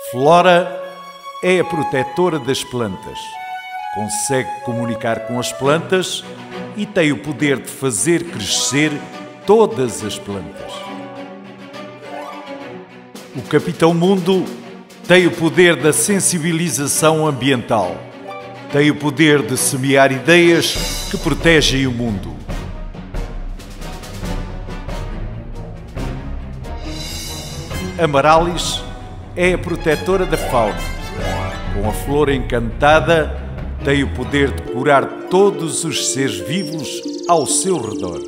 Flora é a protetora das plantas. Consegue comunicar com as plantas e tem o poder de fazer crescer todas as plantas. O Capitão Mundo tem o poder da sensibilização ambiental. Tem o poder de semear ideias que protegem o mundo. Amarallis é a protetora da fauna. Com a flor encantada, tem o poder de curar todos os seres vivos ao seu redor.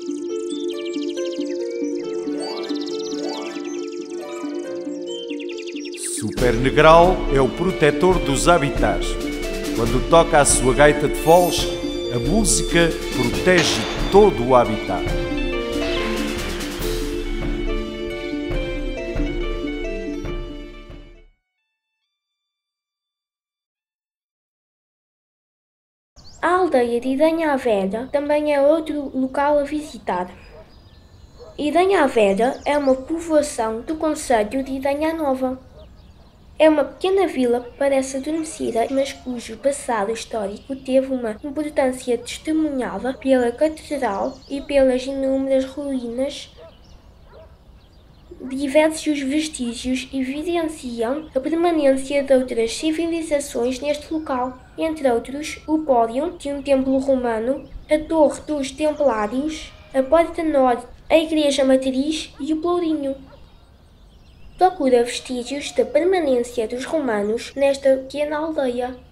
Super Negral é o protetor dos habitats. Quando toca a sua gaita de foles, a música protege todo o habitat. A aldeia de Idanha a Velha também é outro local a visitar. Idanha a Velha é uma povoação do concelho de Idanha Nova. É uma pequena vila que parece adormecida, mas cujo passado histórico teve uma importância testemunhada pela catedral e pelas inúmeras ruínas. Diversos vestígios evidenciam a permanência de outras civilizações neste local, entre outros o pódio de um templo romano, a Torre dos Templários, a Porta Norte, a Igreja Matriz e o Pelourinho. Procura vestígios da permanência dos romanos nesta pequena aldeia.